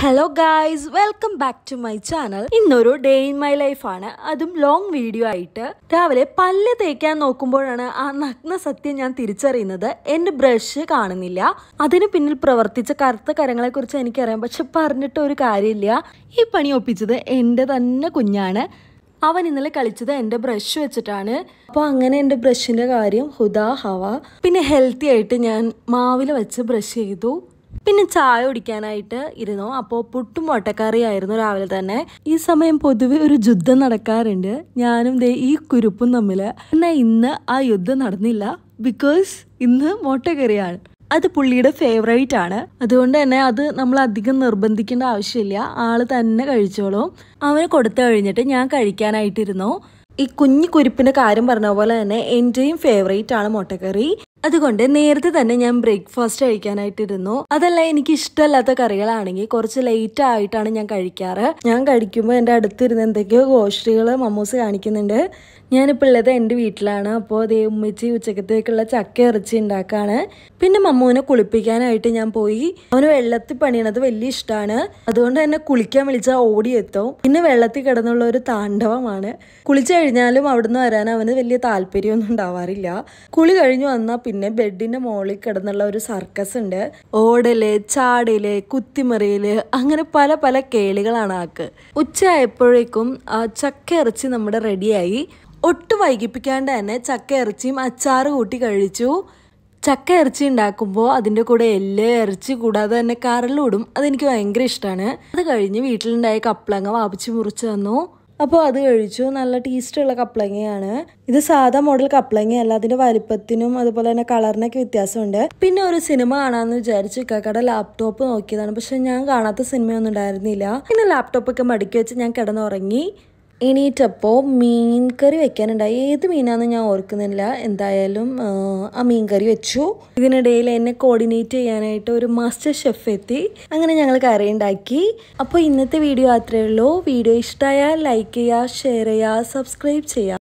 Hello guys, welcome back to my channel. ഇന്നൊരു day in my life ആണ്. അതും long video ആയിട്ട്. രാവിലെ പല്ല് തേക്കാൻ നോക്കുമ്പോഴാണ് ആ നഗ്ന സത്യം ഞാൻ തിരിച്ചറിയുന്നത്. എൻ്റെ ബ്രഷ് കാണുന്നില്ല. അതിന് പിന്നിൽ പ്രവർത്തിച്ച കറുത്ത കരങ്ങളെ കുറിച്ച് എനിക്കറിയാം, പക്ഷെ പറഞ്ഞിട്ട് ഒരു കാര്യമില്ല. ഈ പണി ഒപ്പിച്ചത് എൻ്റെ തന്നെ കുഞ്ഞാണ്. അവൻ ഇന്നലെ കളിച്ചത് എൻ്റെ ബ്രഷ് വെച്ചിട്ടാണ്. അപ്പോൾ അങ്ങനെ എൻ്റെ ബ്രഷിൻ്റെ കാര്യം ഹുദാ ഹവ. പിന്നെ ഹെൽത്തി ആയിട്ട് ഞാൻ മാവിൽ വെച്ച് ബ്രഷ് ചെയ്തു. പിന്നെ ചായ കുടിക്കാനായിട്ട് ഇരുന്നു. അപ്പോൾ പുട്ടും മുട്ടക്കറി ആയിരുന്നു രാവിലെ തന്നെ. ഈ സമയം പൊതുവെ ഒരു യുദ്ധം നടക്കാറുണ്ട്, ഞാനും ദേ ഈ കുരുപ്പും തമ്മിൽ. എന്നാൽ ഇന്ന് ആ യുദ്ധം നടന്നില്ല, ബിക്കോസ് ഇന്ന് മുട്ടക്കറിയാണ്. അത് പുള്ളിയുടെ ഫേവറേറ്റ് ആണ്. അതുകൊണ്ട് തന്നെ അത് നമ്മൾ അധികം നിർബന്ധിക്കേണ്ട ആവശ്യമില്ല, ആള് തന്നെ കഴിച്ചോളും. അവന് കൊടുത്തു കഴിഞ്ഞിട്ട് ഞാൻ കഴിക്കാനായിട്ടിരുന്നു. ഈ കുഞ്ഞു കുരുപ്പിന്റെ കാര്യം പറഞ്ഞ പോലെ തന്നെ എന്റെയും ഫേവറേറ്റ് ആണ് മുട്ടക്കറി. അതുകൊണ്ട് നേരത്തെ തന്നെ ഞാൻ ബ്രേക്ക്ഫാസ്റ്റ് കഴിക്കാനായിട്ടിരുന്നു. അതല്ല, എനിക്ക് ഇഷ്ടമല്ലാത്ത കറികളാണെങ്കിൽ കുറച്ച് ലേറ്റ് ആയിട്ടാണ് ഞാൻ കഴിക്കാറ്. ഞാൻ കഴിക്കുമ്പോൾ എൻ്റെ അടുത്തിരുന്ന് എന്തൊക്കെയോ ഗോഷ്ഠികൾ മമ്മൂസ് കാണിക്കുന്നുണ്ട്. ഞാനിപ്പോൾ ഉള്ളത് എൻ്റെ വീട്ടിലാണ്. അപ്പോൾ അതേ ഉമ്മച്ചി ഉച്ചക്കത്തേക്കുള്ള ചക്ക ഇറച്ചി ഉണ്ടാക്കാണ്. പിന്നെ മമ്മൂനെ കുളിപ്പിക്കാനായിട്ട് ഞാൻ പോയി. അവന് വെള്ളത്തിൽ പണിയണത് വലിയ ഇഷ്ടമാണ്. അതുകൊണ്ട് തന്നെ കുളിക്കാൻ വിളിച്ചാൽ ഓടിയെത്തും. പിന്നെ വെള്ളത്തിൽ കിടന്നുള്ള ഒരു താണ്ഡവമാണ്. കുളിച്ചു കഴിഞ്ഞാലും അവിടുന്ന് വരാൻ അവന് വലിയ താല്പര്യമൊന്നും ഉണ്ടാവാറില്ല. കുളി കഴിഞ്ഞു വന്നാൽ പിന്നെ ബെഡിന്റെ മുകളിൽ കിടന്നുള്ള ഒരു സർക്കസ് ഉണ്ട്. ഓടല്, ചാടല്, കുത്തിമറിയല്, അങ്ങനെ പല പല കേളികളാണ് ആക്ക്. ഉച്ചയായപ്പോഴേക്കും ചക്ക ഇറച്ചി നമ്മുടെ റെഡിയായി. ഒട്ടും വൈകിപ്പിക്കാണ്ട് തന്നെ ചക്ക ഇറച്ചിയും അച്ചാറ് കൂട്ടി കഴിച്ചു. ചക്ക ഇറച്ചി ഉണ്ടാക്കുമ്പോൾ അതിൻ്റെ കൂടെ എല്ല്, ഇറച്ചി കൂടാതെ തന്നെ കരളിടും. അതെനിക്ക് ഭയങ്കര ഇഷ്ടമാണ്. അത് കഴിഞ്ഞ് വീട്ടിലുണ്ടായ കപ്പളങ്ങ വാപ്പിച്ച് മുറിച്ച് തന്നു. അപ്പോൾ അത് കഴിച്ചു. നല്ല ടേസ്റ്റുള്ള കപ്പളങ്ങയാണ്. ഇത് സാധാ മോഡൽ കപ്പളങ്ങയല്ല, അതിൻ്റെ വലിപ്പത്തിനും അതുപോലെ തന്നെ കളറിനൊക്കെ വ്യത്യാസമുണ്ട്. പിന്നെ ഒരു സിനിമ കാണാമെന്ന് വിചാരിച്ച് ഇക്കാക്കടെ ലാപ്ടോപ്പ് നോക്കിയതാണ്, പക്ഷെ ഞാൻ കാണാത്ത സിനിമയൊന്നും ഉണ്ടായിരുന്നില്ല. പിന്നെ ലാപ്ടോപ്പൊക്കെ മടക്കി വെച്ച് ഞാൻ കിടന്നുറങ്ങി. എണീറ്റപ്പോൾ മീൻ കറി വെക്കാനുണ്ടായി. ഏത് മീനാണെന്ന് ഞാൻ ഓർക്കുന്നില്ല. എന്തായാലും ആ മീൻ കറി വെച്ചു. ഇതിനിടയിൽ എന്നെ കോർഡിനേറ്റ് ചെയ്യാനായിട്ട് ഒരു മാസ്റ്റർ ഷെഫ് എത്തി. അങ്ങനെ ഞങ്ങൾ കറി ഉണ്ടാക്കി. അപ്പോൾ ഇന്നത്തെ വീഡിയോ അത്രയേ ഉള്ളൂ. വീഡിയോ ഇഷ്ടമായാൽ ലൈക്ക് ചെയ്യുക, ഷെയർ ചെയ്യുക, സബ്സ്ക്രൈബ് ചെയ്യുക.